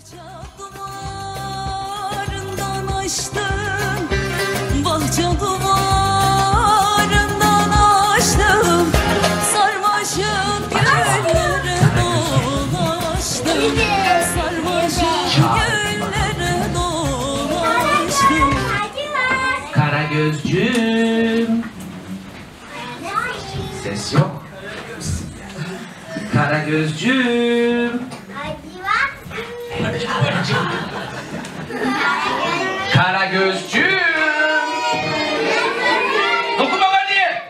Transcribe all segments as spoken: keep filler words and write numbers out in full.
duvarından açtım, bahçe duvarından açtım, sarmaşık güllere dolaştım, sarmaşık güllere dolaştım. Karagözcüğüm. Ses yok. Karagözcüğüm. Karagözcüğüm. Dokunma bana diye.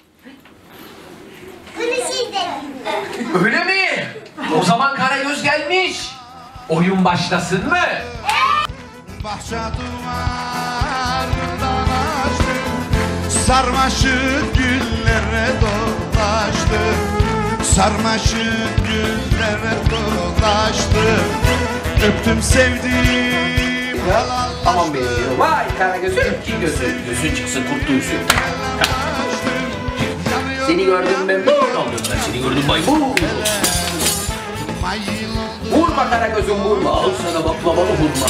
Öyle mi? O zaman Karagöz gelmiş. Oyun başlasın mı? Bahçe duvarından açtım, sarmaşık güllere dolaştım, sarmaşık güllere dolaştım, öptüm sevdim. Aman be, vay Karagöz'ün iki gözü, gözü çıksın kurtulsun. Seni gördüm ben memnun oldum, ben seni gördüm maymun. Vurma Karagöz'üm vurma, al sana baklavalı vurma.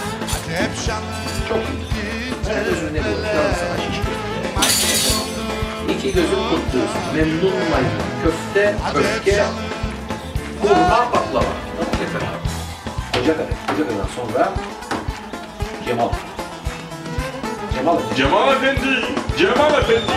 Çok iyi. Karagöz'ün ne bu? Yalan sana şiş köfte. İki gözüm kurtulsun, memnun maymun. Köfte, öfke, vurma, baklava. Yeter abi. Koca kadar, koca kadar sonra Cemal. Cemal. Cemal Efendi, Cemal Efendi.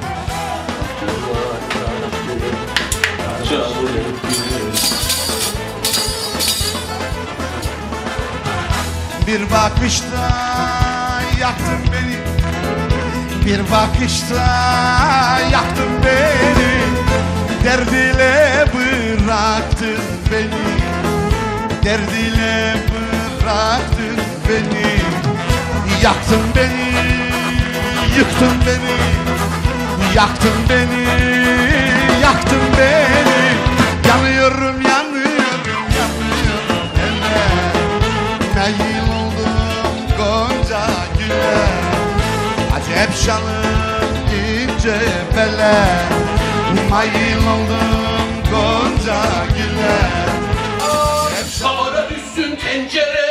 Bir bakışta yaktın beni, bir bakışta yaktın beni, derdiyle bıraktın beni, derdiyle bıraktın beni, yaktın beni, yıktın beni, yaktın beni, yaktın beni, yanıyorum, yanıyorum, yanıyorum hele, meyil oldum gonca güle, acep şanım ince bele, meyil oldum gonca güle. Kavara düşsün tencere,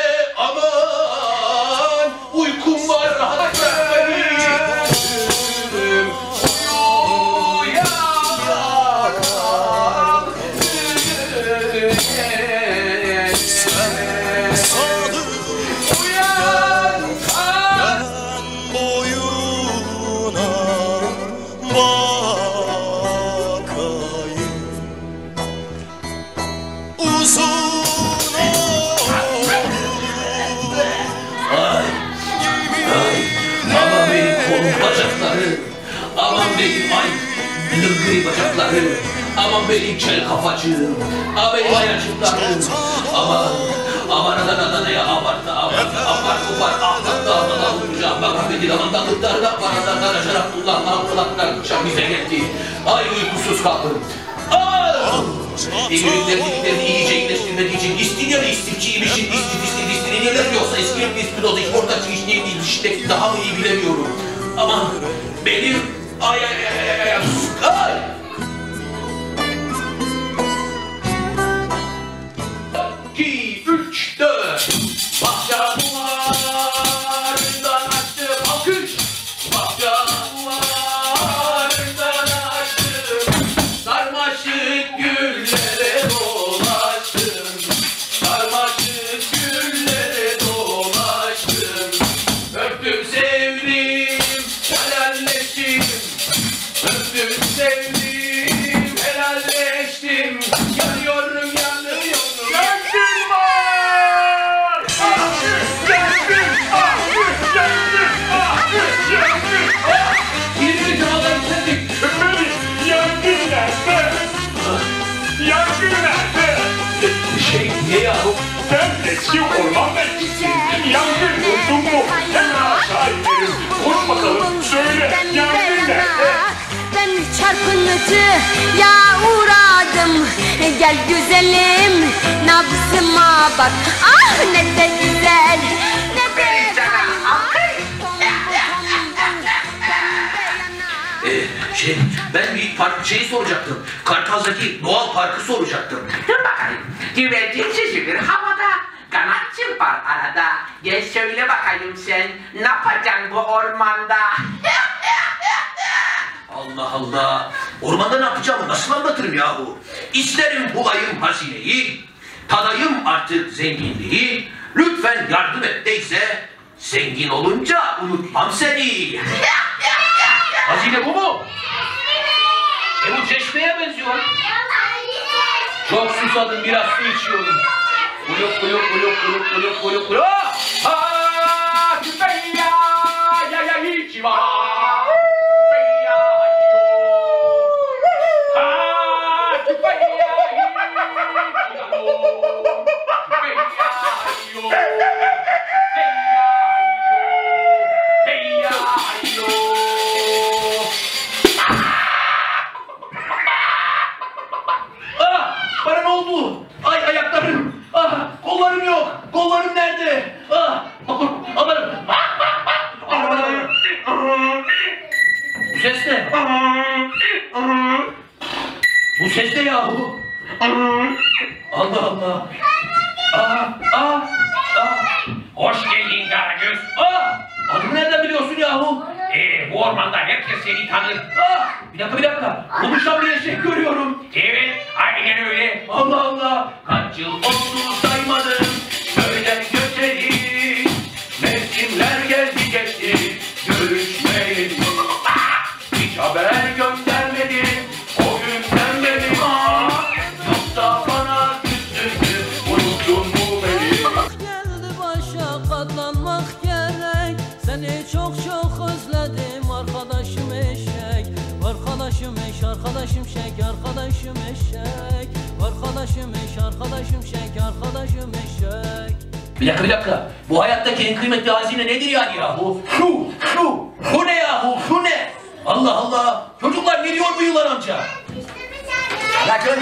aman uykum var rahat vermedim. Aman benim ay lıngırı bacakları, aman benim kel kafacığım, aman benim ayacıklarım, aman aman adan adanaya abartı abartı abartı abartı abartı abartı vuracağım bak Ahmet'in amandan gıdlarına paradan karaşar Abdullah'la Abdullah'la akşam bize geldi, ay uykusuz kaldım. Emirliklerin iliklerini iyice iyileştirmek için istiniyor istifçiymişin istif istif istiniyorlar yoksa iskilip ispinoza hiç orta çıkış ne değil şiddet daha mı iyi bilemiyorum. Aman benim ay ay ay ay ay ay ay iki, üç, dört bahçe duvarından açtım alkış bahçe duvarından açtım sarmaşık güllere dolaştım sarmaşık güllere dolaştım öptüm sevdim helalleştim öptüm sevdim helalleştim yanıyorum yanıyorum yangın var yangın yangın yangın yangın yangın yirmi canavar istedik Efendim, yangın nerede? Yangın nerede? şey niye yahu Ben eski orman bekçisiyim. Yangın buldum mu hemen aşağı inerim. Koş bakalım, söyle, yangın nerede? Ben çarpınıcı ya uğradım, gel güzelim nabzıma bak, ah ne de güzel ne de Ee, şey, ben bir park şeyi soracaktım. Kartal'daki doğal parkı soracaktım. Dur bakayım. Güvercin şişilir havada, kanat Gel söyle bakayım sen, ne yapacaksın bu ormanda? Allah Allah! Ormanda ne yapacağımı nasıl anlatırım yahu? İsterim bulayım hazineyi, tadayım artık zenginliği, lütfen yardım et deyse, zengin olunca unutmam seni. Hazine bu mu? E bu çeşmeye benziyor. Çok susadım, biraz su içiyorum. Kuluk kuluk kuluk kuluk kuluk kuluk kuluk. Ha, tüfeya, ya ya hiç var. Bana ne oldu? Ay ayaklarım. Ah, kollarım yok. Kollarım nerede? Ah, amanım. Bu ses ne? Bu ses ne yahu? Allah Allah. Ah, ah, ah. Hoş geldin Karagöz. Ah, adımı nereden biliyorsun yahu? Ee, bu ormanda herkes seni tanır. Ah, bir dakika bir dakika. Konuşan bir şey görüyorum. Evet, aynen öyle. Allah Allah. Kaç yıl oldu saymadım. Köyden göçeri. Mevsimler geldi geçti. Görüşmeyelim. Hiç haber göndermedi. O günden beri. Yoksa bana küstürdü. Unuttun mu beni? Geldi başa katlanmak gerek. Seni çok çok özledim arkadaşım eşek. Arkadaşım eş, arkadaşım şek, arkadaşım eşek. Arkadaşım eş, arkadaşım şek, arkadaşım eşek. Bir dakika bir dakika. Bu hayattaki en kıymetli hazine nedir yani yahu? Şu, şu. Bu ne yahu? Şu ne? Allah Allah. Çocuklar ne diyor bu yılan amca? Karagöz.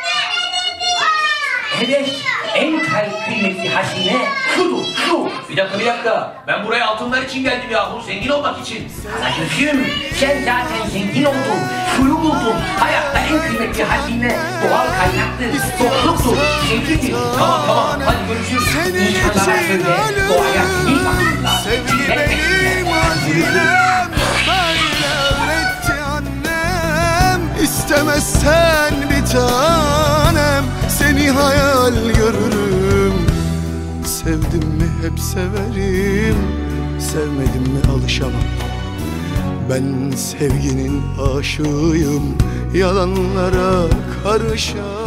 Evet, en kıymetli hazine Şudur, şu. Bir dakika bir dakika. Ben buraya altınlar için geldim yahu. Zengin olmak için. Karagöz'üm, sen zaten zengin oldun, suyu buldun. Hayatta en kıymetli hazine doğal kaynaktır, topluluktur, sevgidir. Tamam tamam. Hadi görüşürüz. Senin İnsanlara için söyle, doğaya iyi bakın. ölürüm. Sevgi benim hazinem. Böyle öğretti annem. İstemezsen bir tanem, seni hayal görürüm. Sevdim mi hep severim, sevmedim mi alışamam. Ben sevginin aşığıyım, yalanlara karışamam.